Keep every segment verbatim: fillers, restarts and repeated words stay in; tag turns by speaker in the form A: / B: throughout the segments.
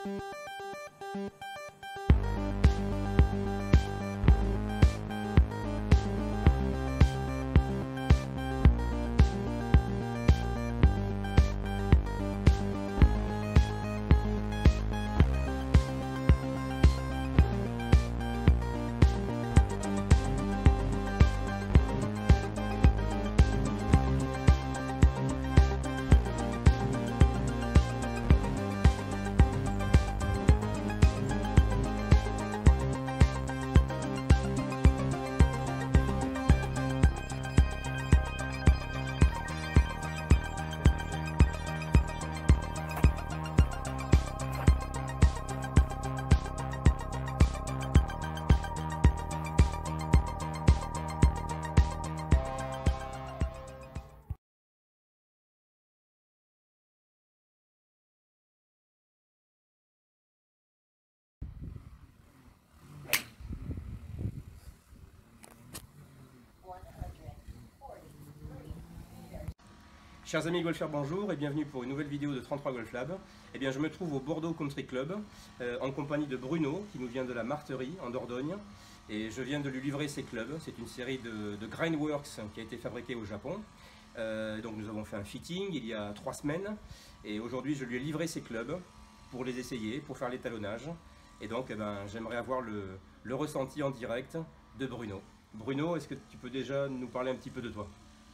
A: Chers amis golfeurs, bonjour et bienvenue pour une nouvelle vidéo de trente-trois Golf Lab. Eh bien, je me trouve au Bordeaux Country Club euh, en compagnie de Bruno qui nous vient de la Marterie en Dordogne et je viens de lui livrer ses clubs. C'est une série de, de Grindworks qui a été fabriquée au Japon. Euh, donc nous avons fait un fitting il y a trois semaines et aujourd'hui je lui ai livré ses clubs pour les essayer, pour faire l'étalonnage. Et donc eh ben, j'aimerais avoir le, le ressenti en direct de Bruno. Bruno, est-ce que tu peux déjà nous parler un petit peu de toi ?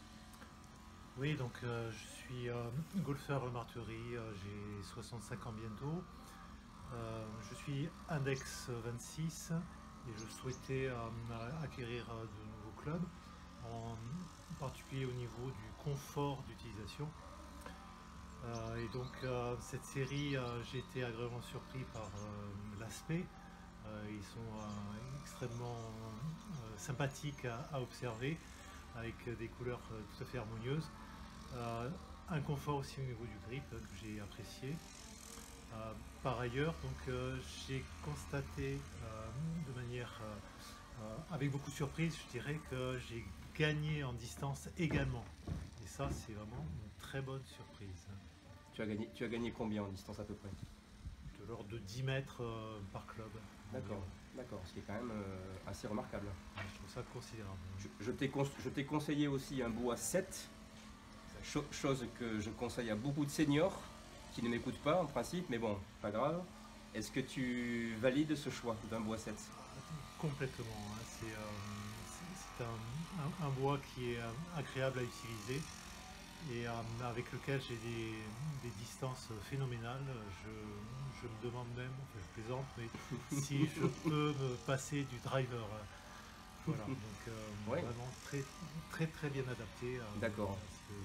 B: Oui, donc euh, je suis euh, golfeur à Marterie, euh, j'ai soixante-cinq ans bientôt. Euh, je suis index vingt-six et je souhaitais euh, acquérir euh, de nouveaux clubs, en particulier au niveau du confort d'utilisation. Euh, et donc euh, cette série, euh, j'ai été agréablement surpris par euh, l'aspect. Euh, ils sont euh, extrêmement euh, sympathiques à, à observer, avec des couleurs euh, tout à fait harmonieuses. Euh, un confort aussi au niveau du grip euh, que j'ai apprécié. Euh, par ailleurs, donc euh, j'ai constaté euh, de manière euh, euh, avec beaucoup de surprise, je dirais que j'ai gagné en distance également. Et ça, c'est vraiment une très bonne surprise.
A: Tu as gagné, tu as gagné combien en distance à peu près?
B: De l'ordre de dix mètres euh, par club.
A: D'accord, d'accord, ce qui est quand même euh, assez remarquable.
B: Je trouve ça considérable.
A: Je, je t'ai cons conseillé aussi un bois sept, cho chose que je conseille à beaucoup de seniors qui ne m'écoutent pas en principe, mais bon, pas grave. Est-ce que tu valides ce choix d'un bois sept?
B: Complètement, hein. C'est euh, un, un, un bois qui est euh, agréable à utiliser et euh, avec lequel j'ai des, des distances phénoménales. Je, je me demande même, enfin je plaisante, mais si je peux me passer du driver. Voilà, donc euh, ouais. Vraiment très très très bien adapté. Euh,
A: D'accord.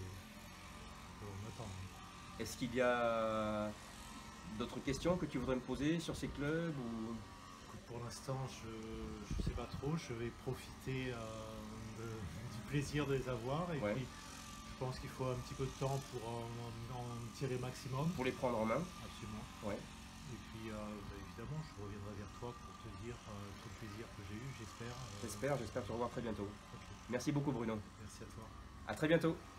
B: On attend.
A: Est-ce qu'il y a d'autres questions que tu voudrais me poser sur ces clubs ou...
B: Pour l'instant, je ne sais pas trop. Je vais profiter euh, de, du plaisir de les avoir et ouais. Puis je pense qu'il faut un petit peu de temps pour en, en tirer maximum.
A: Pour les prendre en main.
B: Absolument.
A: Ouais.
B: Et puis, euh, bah, évidemment, je reviendrai vers toi pour te dire euh, tout le plaisir que j'ai eu, j'espère.
A: Euh... J'espère, j'espère te revoir très bientôt. Okay. Merci beaucoup Bruno.
B: Merci à toi.
A: À très bientôt.